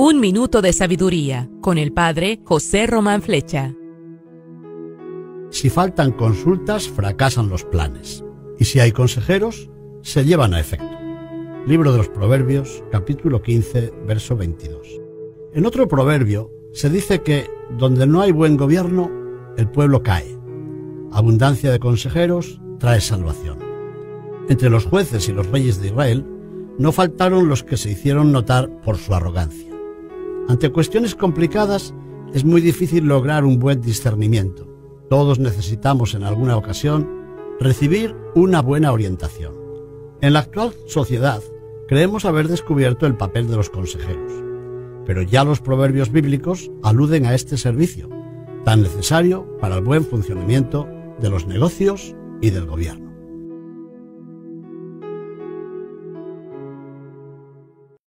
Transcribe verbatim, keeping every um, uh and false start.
Un minuto de sabiduría con el padre José Román Flecha. Si faltan consultas, fracasan los planes. Y si hay consejeros, se llevan a efecto. Libro de los Proverbios, capítulo quince, verso veintidós. En otro proverbio se dice que donde no hay buen gobierno, el pueblo cae. Abundancia de consejeros trae salvación. Entre los jueces y los reyes de Israel, no faltaron los que se hicieron notar por su arrogancia. Ante cuestiones complicadas, es muy difícil lograr un buen discernimiento. Todos necesitamos en alguna ocasión recibir una buena orientación. En la actual sociedad, creemos haber descubierto el papel de los consejeros, pero ya los proverbios bíblicos aluden a este servicio, tan necesario para el buen funcionamiento de los negocios y del gobierno.